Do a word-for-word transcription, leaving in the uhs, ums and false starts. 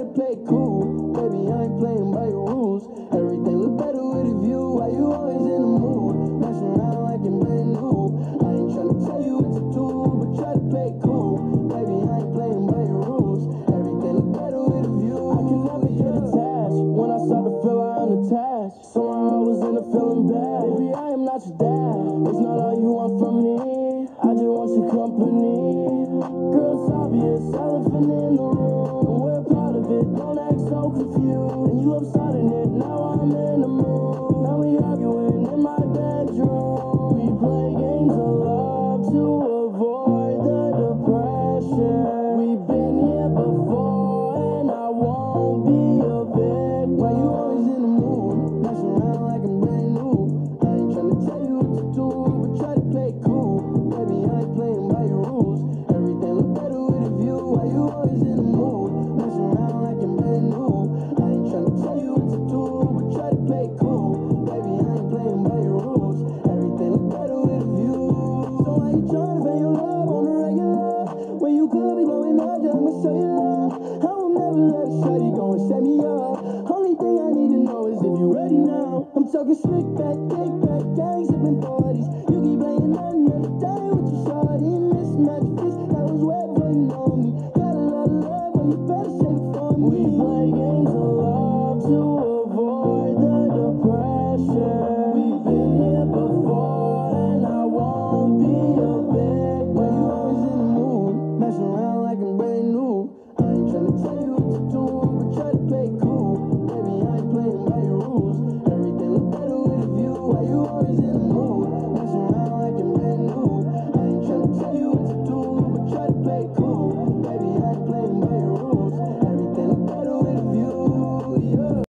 play cool. Baby, I ain't playing by your rules. Everything look better with a view. Why you always in the mood? Messing around like you're brand new. I ain't tryna tell you what to do, but try to play cool. Baby, I ain't playing by your rules. Everything look better with a view. I can never get attached. When I start to feel I unattached, somehow I was in a feeling bad. Baby, I am not your dad. It's not all you want from me. I just want your company. Girl, it's obvious, elephant in the room. We're part of it, don't act so confused. And you love starting it, now I'm in the mood. Now we arguing in my bedroom. We play games of love to avoid the depression. We've been here before and I won't be a victim. Why you always in the mood? Messing around like I'm brand new. I ain't tryna tell you what to do, but try to play cool. Baby, I ain't playing by your rules. Everything look better with a view. Why you always in the mood? Messing around like I'm brand new. I ain't tryna tell you what to do, but try to play cool. Baby, I ain't playing by your rules. Everything look better with a view. So why you tryna pay your love on the regular? When you could be blowing up, just I'ma show you love. I will never let a shawty go and set me up. Only thing I need to know is if you ready now. I'm talking slick back, kick back, gang sipping forties.